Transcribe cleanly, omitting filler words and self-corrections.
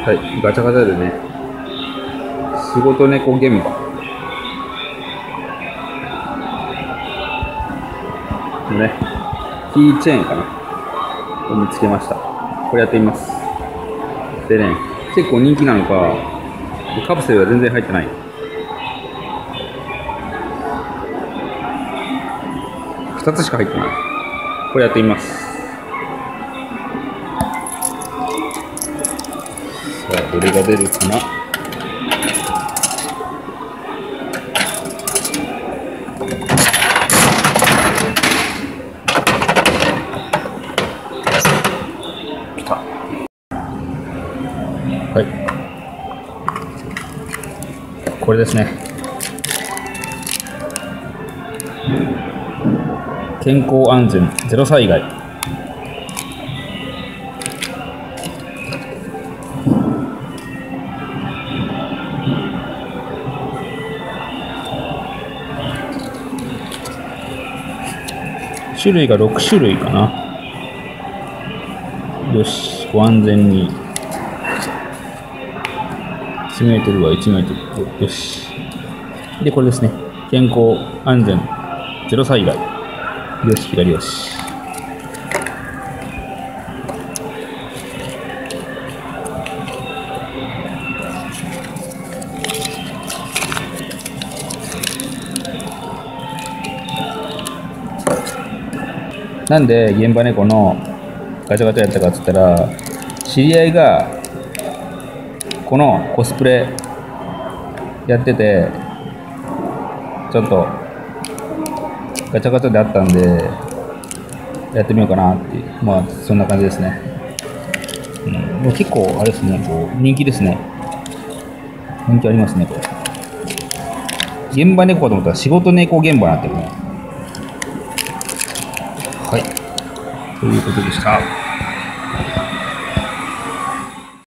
はい、ガチャガチャでね、仕事猫現場。ね、キーチェーンかなを見つけました。これやってみます。でね、結構人気なのか、カプセルは全然入ってない。2つしか入ってない。これやってみます。さあ、どれが出るかな。来た。はい。これですね。健康安全ゼロ災害。種類が6種類かな。よし、ご安全に。1メートルは1メートル。よし。で、これですね。健康安全ゼロ災害。よし、左よし。なんで現場猫のガチャガチャやったかっつったら、知り合いがこのコスプレやってて、ちょっとガチャガチャであったんでやってみようかなっていう、まあそんな感じですね。もう結構あれですね、こう人気ですね。人気ありますねこれ。現場猫かと思ったら仕事猫現場になってるね。はい、ということでした。